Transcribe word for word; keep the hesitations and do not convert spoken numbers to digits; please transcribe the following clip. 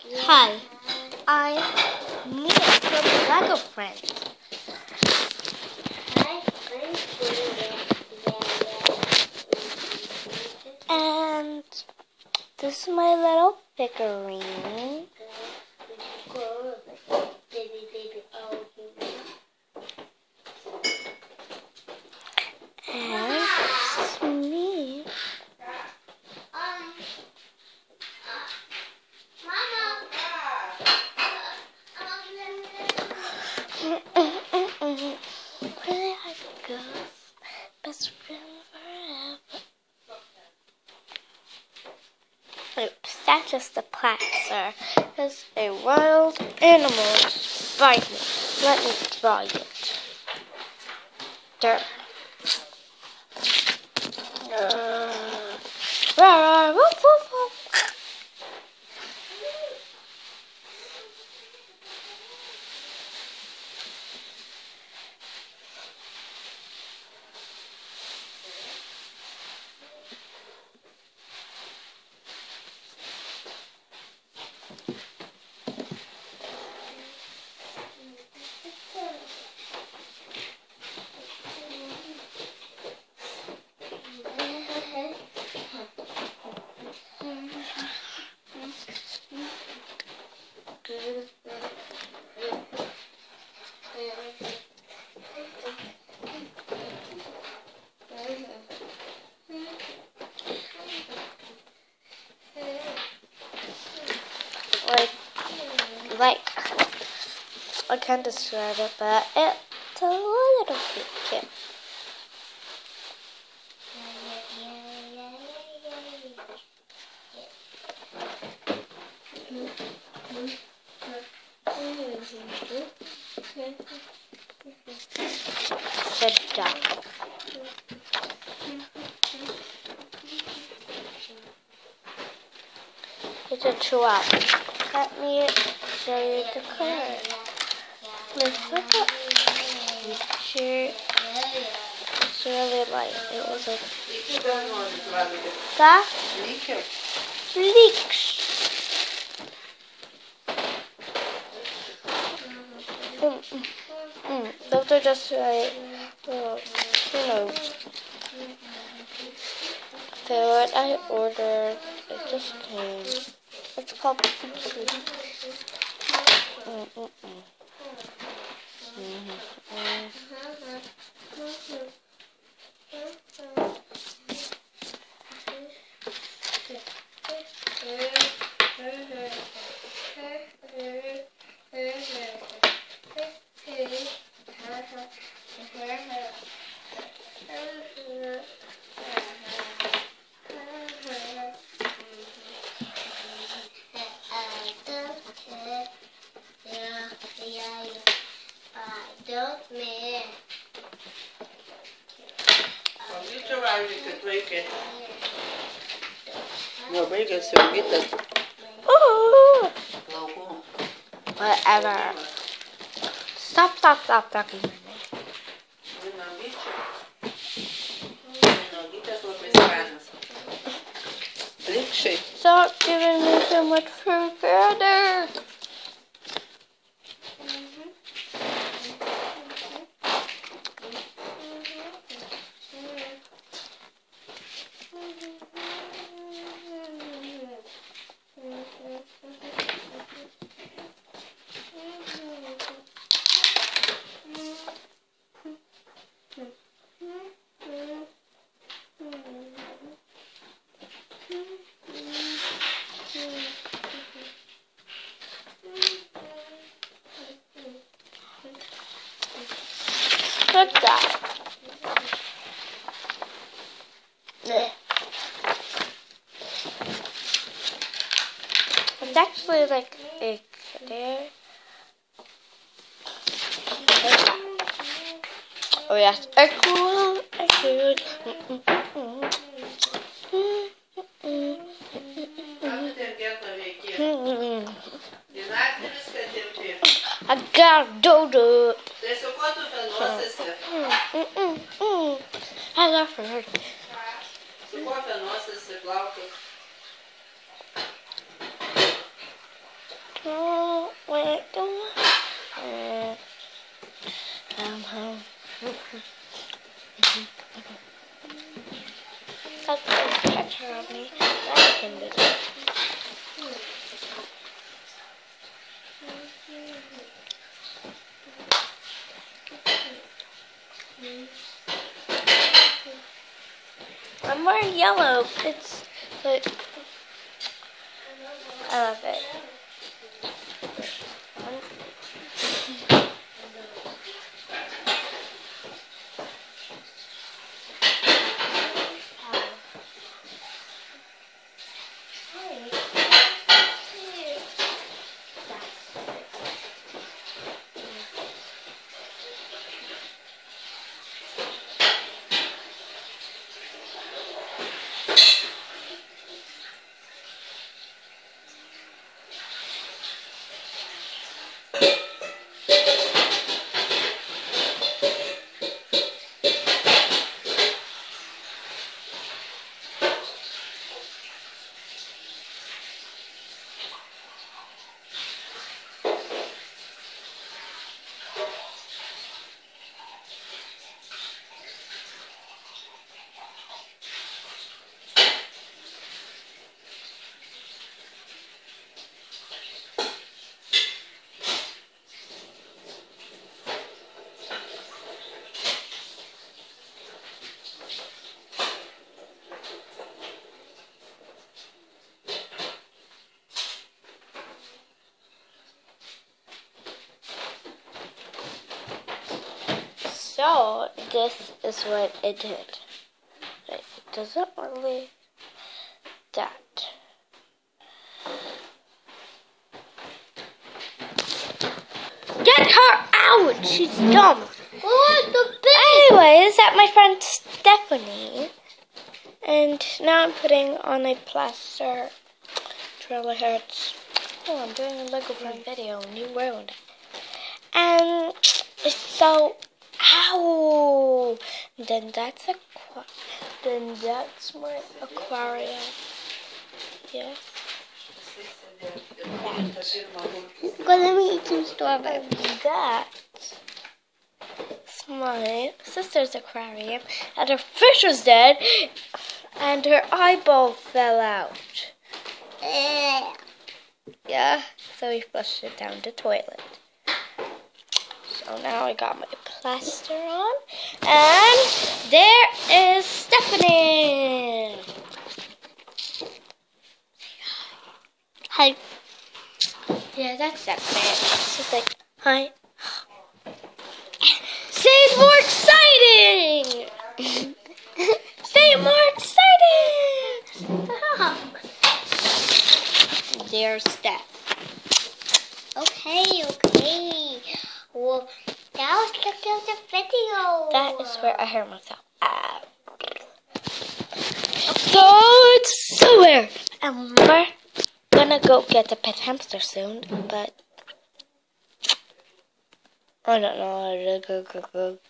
Hi, I'm Mia from Lego Friends. And this is my little figurine. And this is me. Really, I go best friend forever. Oops, that's just a plaster. There's a wild animal bite me. Let me try it. There. Uh, rah, woof, woof, woof. Like, like, I can't describe it, but it's a little bit cute. Good job. It's a chihuahua. Let me show you the color. Let's look at picture. It's really light. It was a that leaks. Mm, mm, mm. Those are just like, uh, you know. So what I ordered, it just came. It's called Pikachu. Mm, mm, mm. Mm-hmm. Ooh. Whatever. Stop, stop, stop talking to me. Stop giving me so much food further. Good job. It's actually like a there. Oh yes, a cool, a good. I gotta do it. I love her. I'm wearing yellow. It's like I love it. So this is what it did. It doesn't really that. Get her out! She's dumb. Anyways, that's my friend Stephanie. And now I'm putting on a plaster. It really hurts. Oh, I'm doing a Lego friend video, new world. And it's so ow. Then that's a then that's my aquarium. Yeah. Go let me eat some strawberries. That's my sister's aquarium, and her fish was dead, and her eyeball fell out. Yeah, so we flushed it down the toilet. So now I got my plaster on, and there is Stephanie. Hi. Yeah, that's Stephanie. She's like, hi. Say it more exciting! Say it more exciting! There's Steph. Okay, okay. Well, that was the end of the video. That is where I hear myself. Ah. So it's so weird. And we're gonna go get a pet hamster soon, but I don't know how to go, go, go.